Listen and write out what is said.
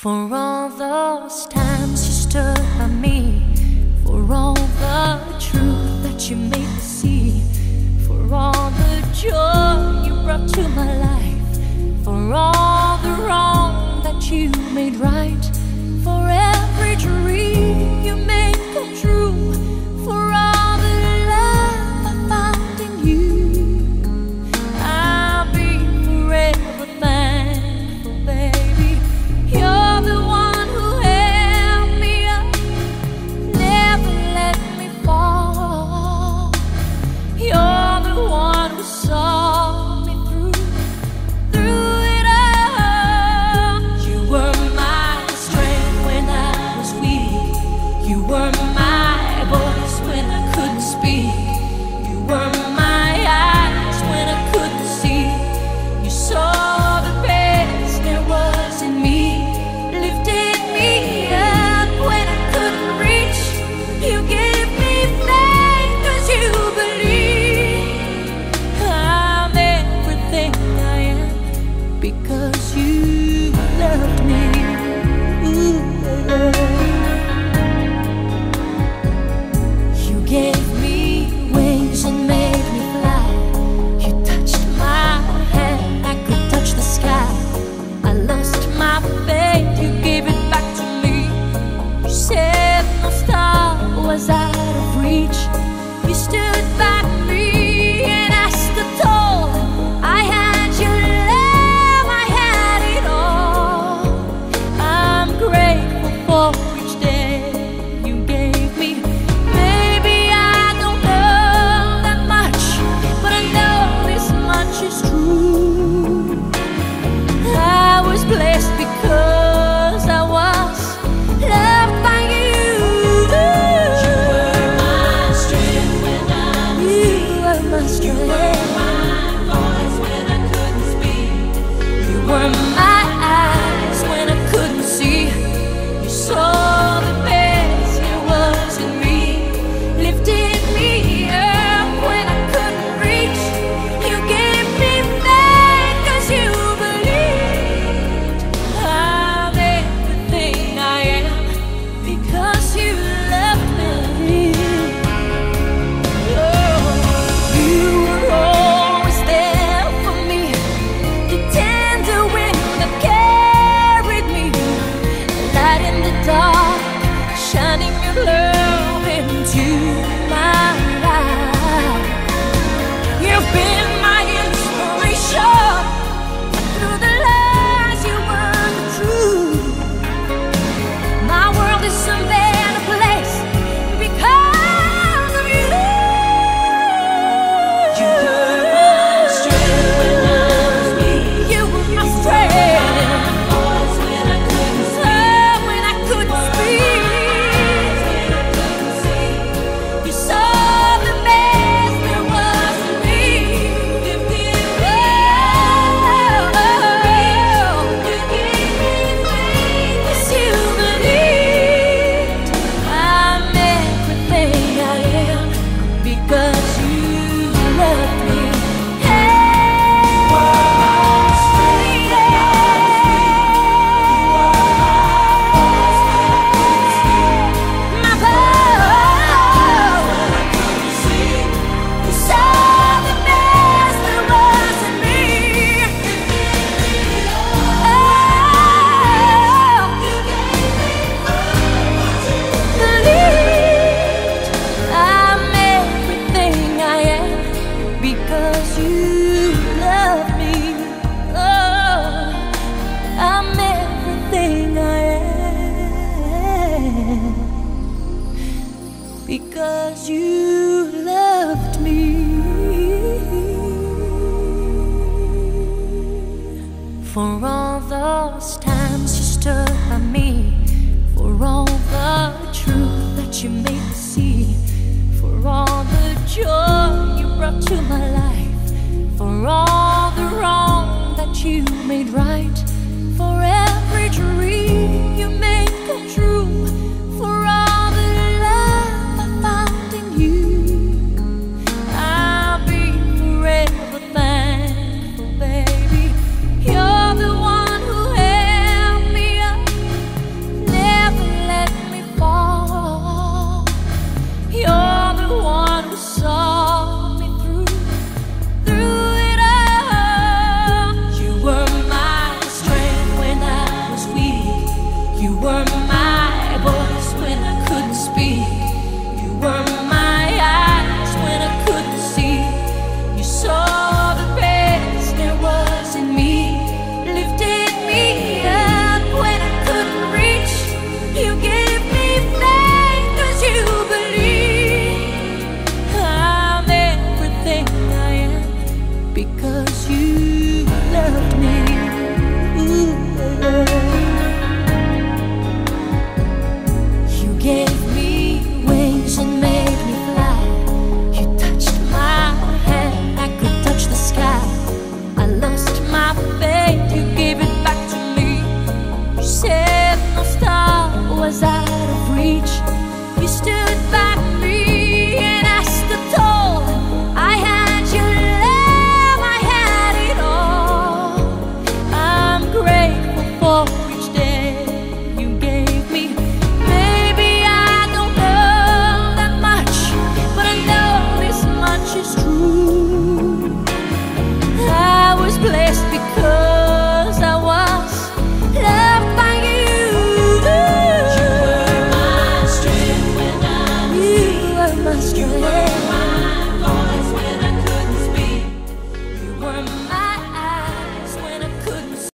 For all those times you stood by me, for all the truth that you made me see, for all the joy you brought to my life, for all the wrong that you made right, for every dream you made come true, for all the love I found in you, I'll be forever thankful, baby. You're the one who held me up, never let me fall. You're the one who saw me through it all. You were my strength when I were my voice when I couldn't speak. You were my eyes when I couldn't see. You saw the best there was in me, lifted me up when I couldn't reach. You gave me faith 'cause you believe I'm everything I am because you loved me. Ooh. You gave me wings and made me fly. You touched my hand, I could touch the sky. I lost my faith, you gave it back to me. You said no star was out of reach.